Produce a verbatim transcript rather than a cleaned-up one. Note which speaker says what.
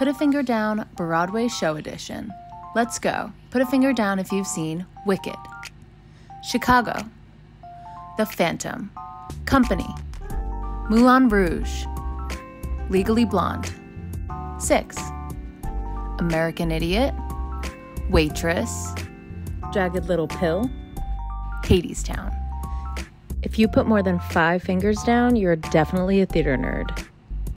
Speaker 1: Put a finger down, Broadway show edition. Let's go. Put a finger down if you've seen Wicked. Chicago. The Phantom. Company. Moulin Rouge. Legally Blonde. Six. American Idiot. Waitress. Jagged Little Pill. Hadestown. If you put more than five fingers down, you're definitely a theater nerd.